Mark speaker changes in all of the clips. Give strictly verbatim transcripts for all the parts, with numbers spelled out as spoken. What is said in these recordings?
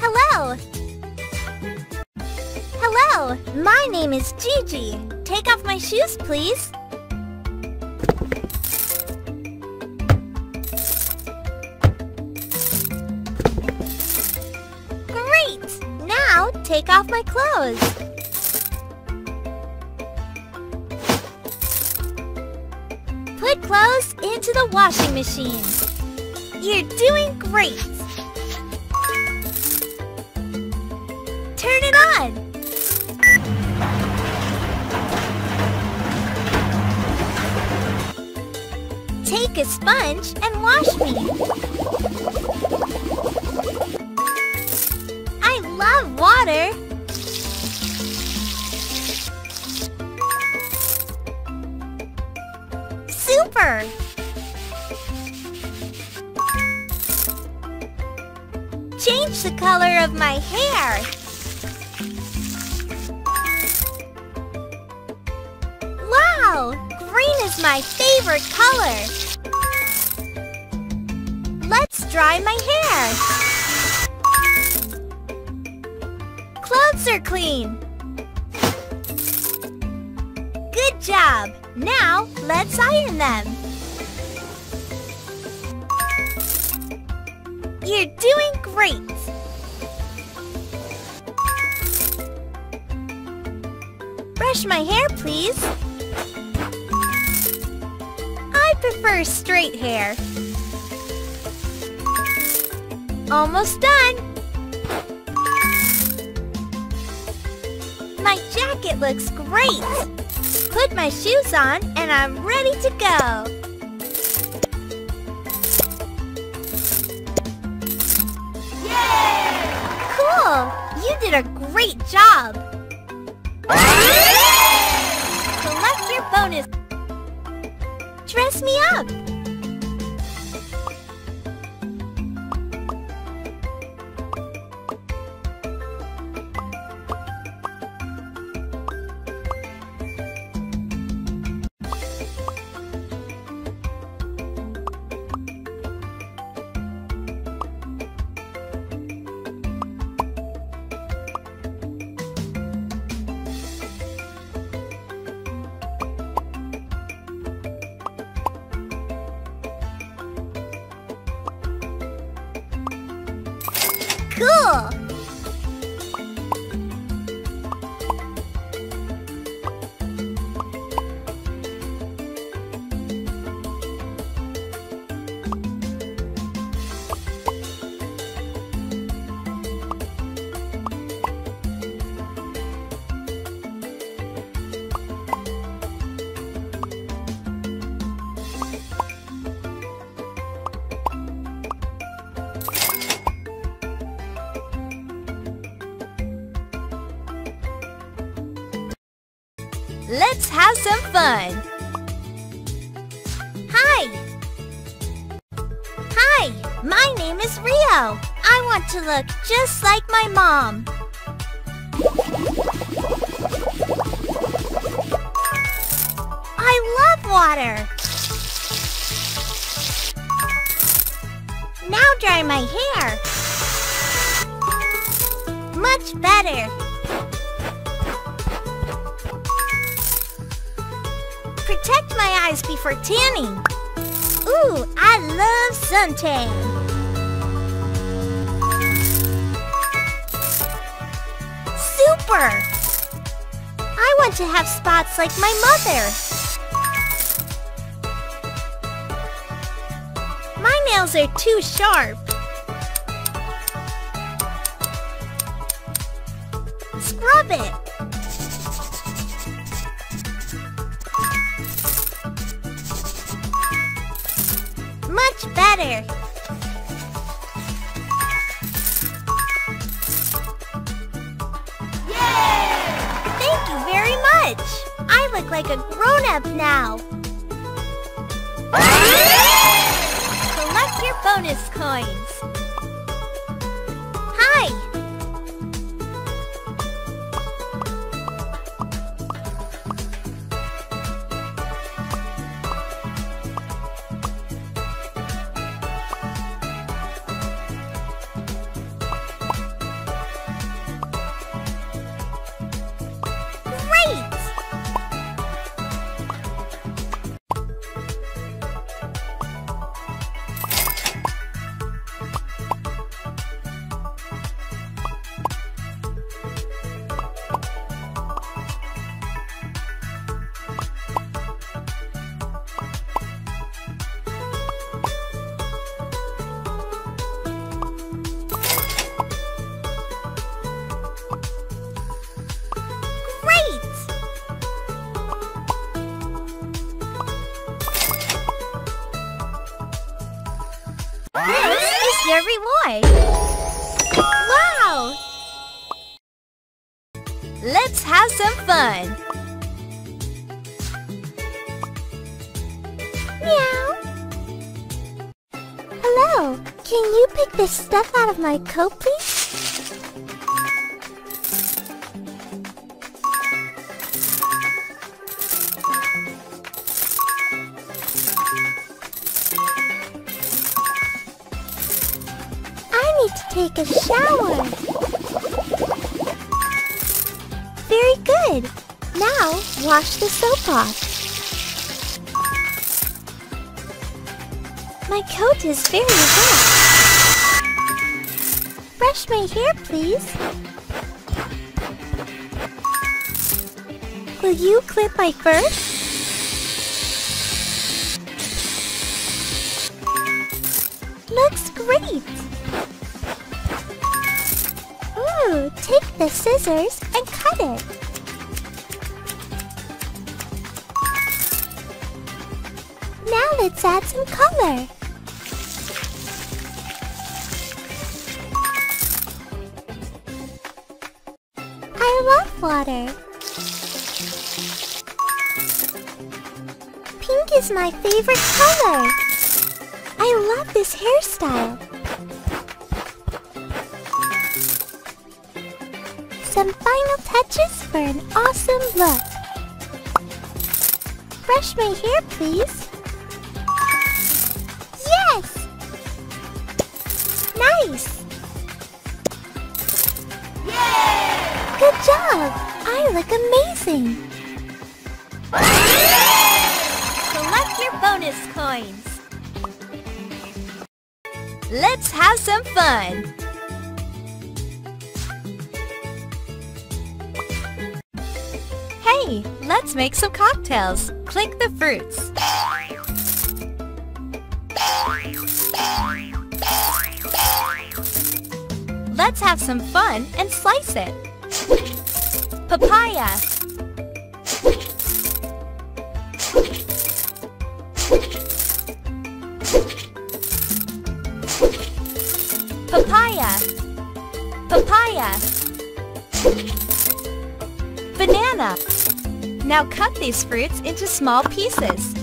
Speaker 1: Hello! Hello! My name is Gigi. Take off my shoes, please. Great! Now take off my clothes. Put clothes into the washing machine. You're doing great! Turn it on! Take a sponge and wash me. I love water. Super! Change the color of my hair. Wow! Green is my favorite color. Let's dry my hair. Clothes are clean. Good job! Now, let's iron them. You're doing great! Brush my hair, please. I prefer straight hair. Almost done! My jacket looks great! Put my shoes on and I'm ready to go! Yay! Cool! You did a great job! Collect your bonus! Dress me up! Cool! Let's have some fun! Hi! Hi! My name is Rio. I want to look just like my mom. I love water! Now dry my hair. Much better! Protect my eyes before tanning. Ooh, I love suntan. Super! I want to have spots like my mother. My nails are too sharp. Scrub it. Much better! Yay! Thank you very much! I look like a grown-up now! Collect your bonus coins! Hi! This is your reward. Wow! Let's have some fun. Meow. Hello, can you pick this stuff out of my coat, please? I need to take a shower. Very good. Now, wash the soap off. My coat is very wet. Brush my hair, please. Will you clip my fur? Looks great. Ooh, take the scissors and cut it. Now let's add some color. I love water. Pink is my favorite color. I love this hairstyle. Some final touches for an awesome look. Brush my hair, please. Yes! Nice! Yay! Good job! I look amazing! Collect your bonus coins! Let's have some fun! Hey, let's make some cocktails. Click the fruits. Let's have some fun and slice it. Papaya. Papaya. Papaya. Banana. Now cut these fruits into small pieces.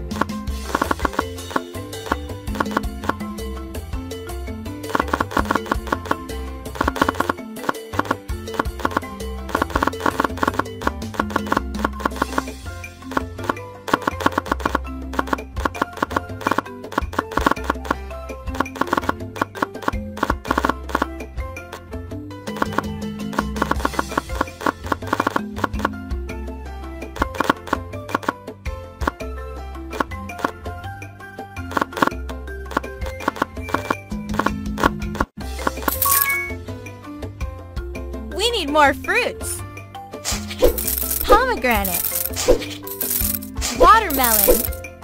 Speaker 1: We need more fruits. Pomegranate. Watermelon.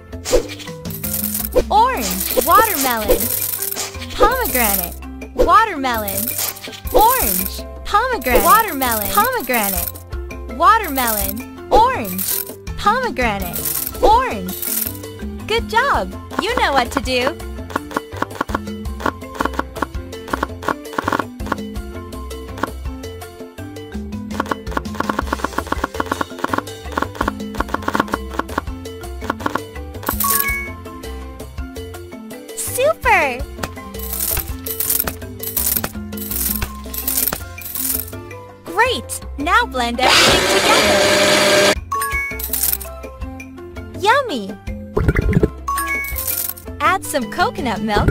Speaker 1: Orange. Watermelon. Pomegranate. Watermelon. Orange. Pomegranate. Watermelon. Pomegranate. Watermelon. Orange. Pomegranate. Orange. Good job! You know what to do. Super! Great! Now blend everything together. Yummy! Add some coconut milk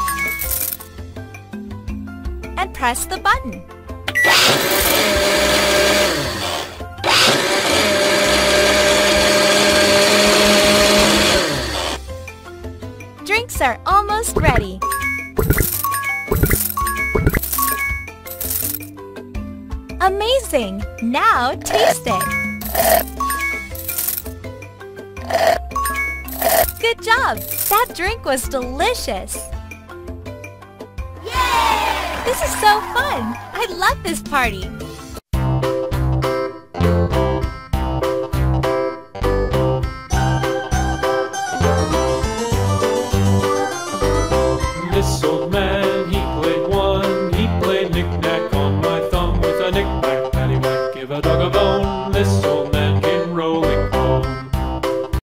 Speaker 1: and press the button. Drinks are almost ready. Amazing! Now taste it. Good job! That drink was delicious. Yay! This is so fun! I love this party.